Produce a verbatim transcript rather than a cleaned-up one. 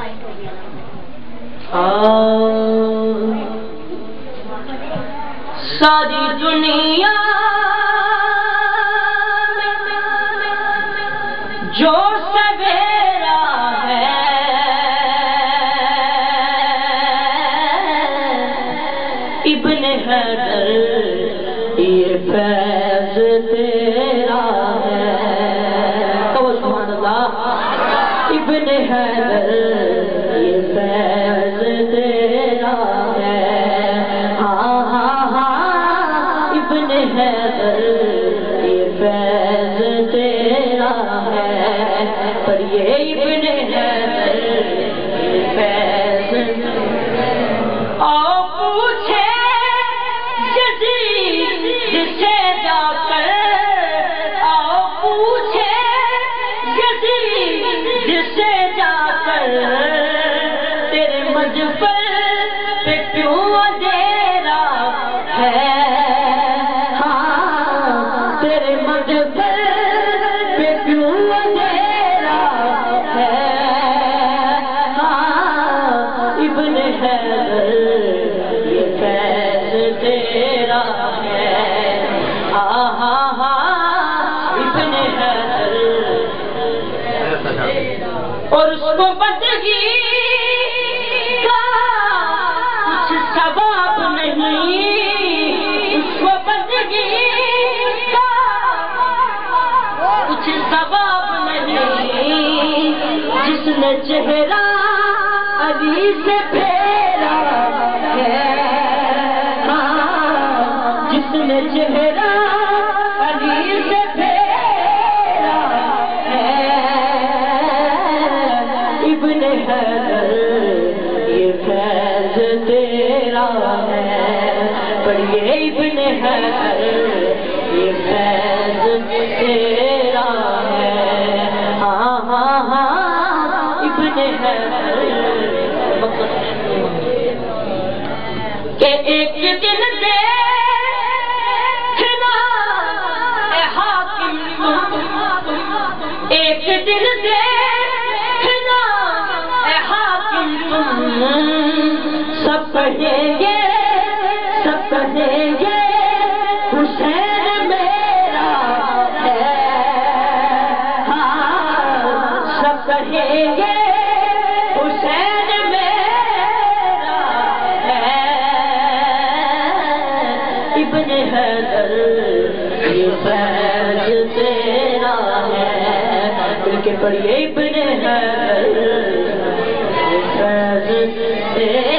ساری دنیا جو سویرا ہے ابن حیدر یہ فیض تیرا ہے تو سبحان اللہ ابن حیدر یہ فیض تیرا ہے ہاں ہاں ہاں ابن حیدر یہ فیض تیرا ہے پر یہ ابن حیدر یہ فیض آؤ پوچھے یزید سے جا کر آؤ پوچھے یزید سے جا کر تیرے مجبر پہ کیوں اندھیرا ہے ہاں تیرے مجبر پہ کیوں اندھیرا ہے ہاں ابن حیدر یہ فیض تیرا ہے ہاں ہاں ہاں ابن حیدر اور اس کو بندگی کا کچھ ثواب نہیں اس کو بندگی کا کچھ ثواب نہیں جس نے چہرہ علی سے پھیرا ہے ہاں جس نے چہرہ علی سے پھیرا ہے ابن حیدر یہ فیض تیرا ہے پر یہ ابن حیدر یہ فیض تیرا ہے ہاں ہاں ہاں ابن حیدر کہ ایک دن دیکھنا اے حاکم تم ایک دن دیکھنا اے حاکم تم سب کہیں گے سب کہیں گے حسین میرا ہے ہاں سب کہیں گے حسین میرا ہے ابن حیدر یہ فیض تیرا ہے دل کے پڑھیے ابن حیدر یہ فیض تیرا